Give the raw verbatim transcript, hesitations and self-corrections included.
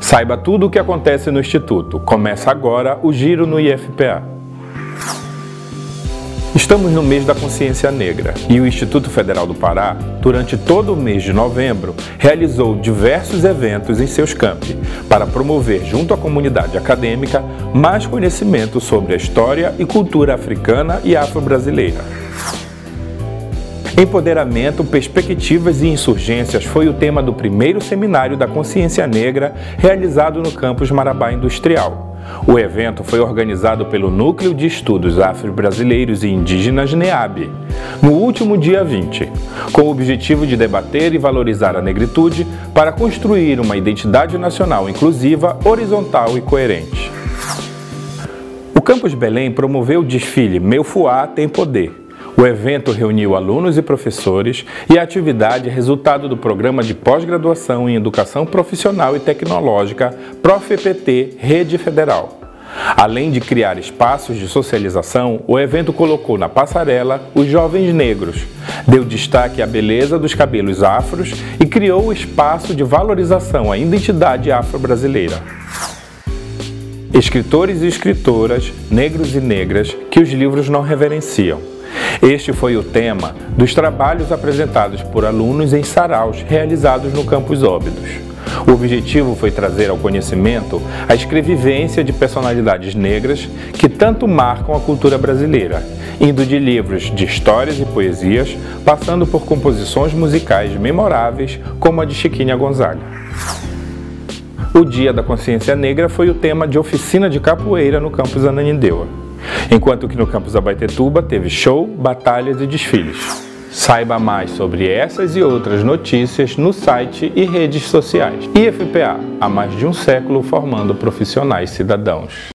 Saiba tudo o que acontece no Instituto. Começa agora o Giro no I F P A. Estamos no mês da Consciência Negra e o Instituto Federal do Pará, durante todo o mês de novembro, realizou diversos eventos em seus campi para promover, junto à comunidade acadêmica, mais conhecimento sobre a história e cultura africana e afro-brasileira. Empoderamento, perspectivas e insurgências foi o tema do primeiro seminário da Consciência Negra realizado no campus Marabá Industrial. O evento foi organizado pelo Núcleo de Estudos Afro-Brasileiros e Indígenas NEAB, no último dia vinte, com o objetivo de debater e valorizar a negritude para construir uma identidade nacional inclusiva, horizontal e coerente. O Campus Belém promoveu o desfile Meu Fuá Tem Poder. O evento reuniu alunos e professores e a atividade é resultado do programa de pós-graduação em Educação Profissional e Tecnológica ProfEPT Rede Federal. Além de criar espaços de socialização, o evento colocou na passarela os jovens negros, deu destaque à beleza dos cabelos afros e criou o espaço de valorização à identidade afro-brasileira. Escritores e escritoras, negros e negras, que os livros não reverenciam. Este foi o tema dos trabalhos apresentados por alunos em saraus realizados no Campus Óbidos. O objetivo foi trazer ao conhecimento a escrevivência de personalidades negras que tanto marcam a cultura brasileira, indo de livros de histórias e poesias, passando por composições musicais memoráveis como a de Chiquinha Gonzaga. O Dia da Consciência Negra foi o tema de oficina de capoeira no Campus Ananindeua, enquanto que no Campus Abaetetuba teve show, batalhas e desfiles. Saiba mais sobre essas e outras notícias no site e redes sociais. I F P A, há mais de um século formando profissionais cidadãos.